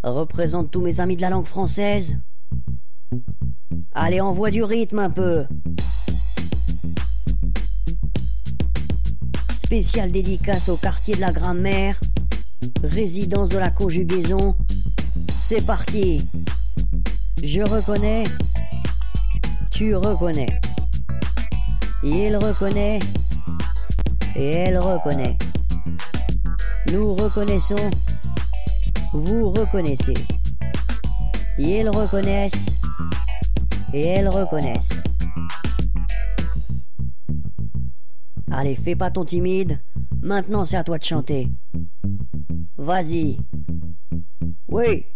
représente tous mes amis de la langue française. Allez, envoie du rythme un peu. Spéciale dédicace au quartier de la grammaire, résidence de la conjugaison. C'est parti. Je reconnais, tu reconnais, il reconnaît et elle reconnaît. Nous reconnaissons, vous reconnaissez. Ils reconnaissent et elles reconnaissent. Allez, fais pas ton timide. Maintenant, c'est à toi de chanter. Vas-y. Oui.